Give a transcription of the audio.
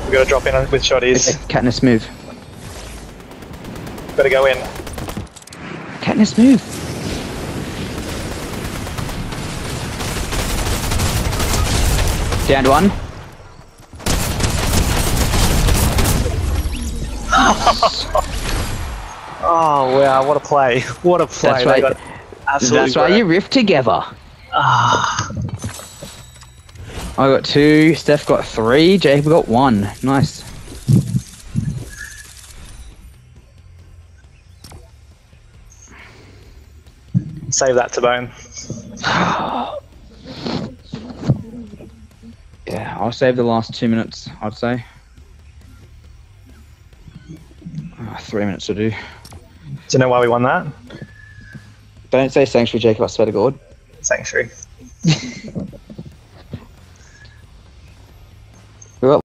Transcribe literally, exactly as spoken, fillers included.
We gotta drop in with shotties. Okay, Katniss, move. Better go in. Katniss, move. Downed one. Oh wow, what a play. What a play. That's They right. got absolutely That's why you riff together. Ah. I got two, Steph got three, Jacob got one. Nice. Save that to bone. Yeah, I'll save the last two minutes, I'd say. Oh, three minutes to do. Do you know why we won that? Don't say sanctuary, Jacob, I swear to God. Sanctuary.